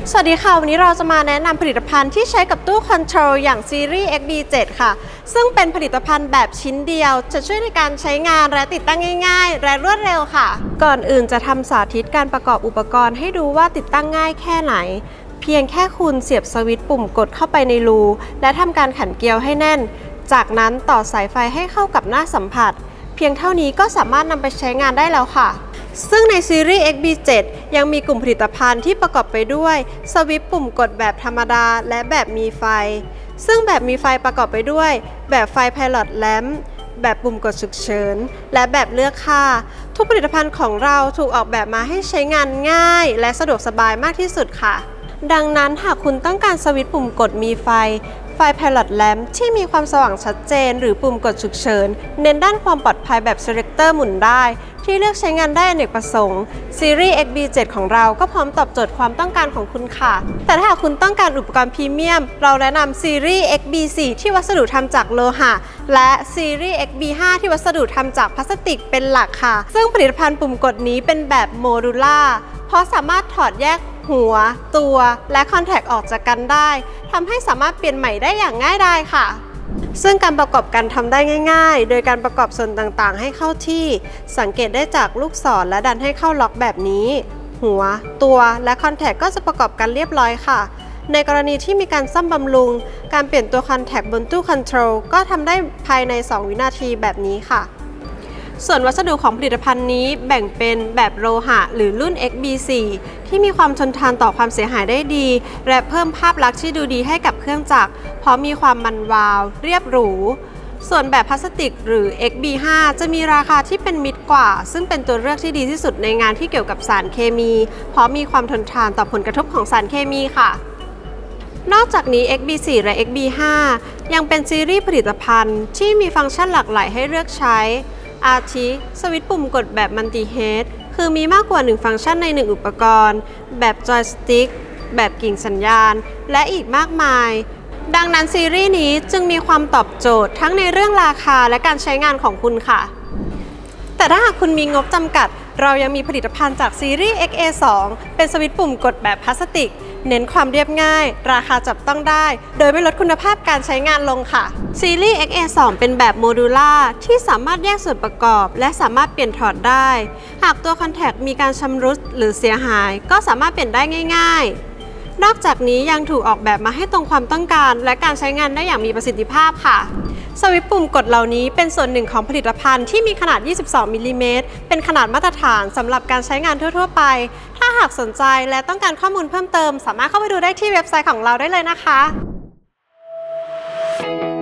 สวัสดีค่ะวันนี้เราจะมาแนะนำผลิตภัณฑ์ที่ใช้กับตู้คอนโทรลอย่างซีรีส์ XB7 ค่ะซึ่งเป็นผลิตภัณฑ์แบบชิ้นเดียวจะช่วยในการใช้งานและติดตั้งง่ายๆและรวดเร็วค่ะก่อนอื่นจะทำสาธิตการประกอบอุปกรณ์ให้ดูว่าติดตั้งง่ายแค่ไหนเพียงแค่คุณเสียบสวิตช์ปุ่มกดเข้าไปในรูและทำการขันเกลียวให้แน่นจากนั้นต่อสายไฟให้เข้ากับหน้าสัมผัสเพียงเท่านี้ก็สามารถนำไปใช้งานได้แล้วค่ะซึ่งในซีรีส์ XB7 ยังมีกลุ่มผลิตภัณฑ์ที่ประกอบไปด้วยสวิตช์ปุ่มกดแบบธรรมดาและแบบมีไฟซึ่งแบบมีไฟประกอบไปด้วยแบบไฟ Pilot Lamp แบบปุ่มกดฉุกเฉินและแบบเลือกค่าทุกผลิตภัณฑ์ของเราถูกออกแบบมาให้ใช้งานง่ายและสะดวกสบายมากที่สุดค่ะดังนั้นหากคุณต้องการสวิตช์ปุ่มกดมีไฟPilot Lamp ที่มีความสว่างชัดเจนหรือปุ่มกดฉุกเฉินเน้นด้านความปลอดภัยแบบ Selector หมุนได้ที่เลือกใช้งานได้อเนกประสงค์ซีรีส์ XB7 ของเราก็พร้อมตอบโจทย์ความต้องการของคุณค่ะแต่ถ้าคุณต้องการอุปกรณ์พรีเมียมเราแนะนำซีรีส์ XB4 ที่วัสดุทำจากโลหะและซีรีส์ XB5 ที่วัสดุทำจากพลาสติกเป็นหลักค่ะซึ่งผลิตภัณฑ์ปุ่มกดนี้เป็นแบบโมดูล่าเพราะสามารถถอดแยกหัวตัวและคอนแทคออกจากกันได้ทำให้สามารถเปลี่ยนใหม่ได้อย่างง่ายดายค่ะซึ่งการประกอบกันทำได้ง่ายๆโดยการประกอบส่วนต่างๆให้เข้าที่สังเกตได้จากลูกศรและดันให้เข้าล็อกแบบนี้หัวตัวและคอนแทคก็จะประกอบกันเรียบร้อยค่ะในกรณีที่มีการซ่อมบำรุงการเปลี่ยนตัวคอนแทคบนตู้คอนโทรลก็ทำได้ภายใน2วินาทีแบบนี้ค่ะส่วนวัสดุของผลิตภัณฑ์นี้แบ่งเป็นแบบโลหะหรือรุ่น XB4 ที่มีความทนทานต่อความเสียหายได้ดีและเพิ่มภาพลักษณ์ที่ดูดีให้กับเครื่องจักรเพราะมีความมันวาวเรียบหรูส่วนแบบพลาสติกหรือ XB5 จะมีราคาที่เป็นมิตรกว่าซึ่งเป็นตัวเลือกที่ดีที่สุดในงานที่เกี่ยวกับสารเคมีเพราะมีความทนทานต่อผลกระทบของสารเคมีค่ะนอกจากนี้ XB4 และ XB5 ยังเป็นซีรีส์ผลิตภัณฑ์ที่มีฟังก์ชันหลากหลายให้เลือกใช้อาทิสวิตช์ปุ่มกดแบบมัลติเฮดคือมีมากกว่า1ฟังก์ชันใน1อุปกรณ์แบบจอยสติ๊กแบบกิ่งสัญญาณและอีกมากมายดังนั้นซีรีส์นี้จึงมีความตอบโจทย์ทั้งในเรื่องราคาและการใช้งานของคุณค่ะแต่ถ้าหากคุณมีงบจำกัดเรายังมีผลิตภัณฑ์จากซีรีส์ XA2 เป็นสวิตช์ปุ่มกดแบบพลาสติกเน้นความเรียบง่ายราคาจับต้องได้โดยไม่ลดคุณภาพการใช้งานลงค่ะซีรีส์ XA2 เป็นแบบโมดูล่าที่สามารถแยกส่วนประกอบและสามารถเปลี่ยนถอดได้หากตัวคอนแทคมีการชำรุดหรือเสียหายก็สามารถเปลี่ยนได้ง่ายๆนอกจากนี้ยังถูกออกแบบมาให้ตรงความต้องการและการใช้งานได้อย่างมีประสิทธิภาพค่ะสวิตช์ปุ่มกดเหล่านี้เป็นส่วนหนึ่งของผลิตภัณฑ์ที่มีขนาด 22 มิลลิเมตรเป็นขนาดมาตรฐานสำหรับการใช้งานทั่วๆไปถ้าหากสนใจและต้องการข้อมูลเพิ่มเติมสามารถเข้าไปดูได้ที่เว็บไซต์ของเราได้เลยนะคะ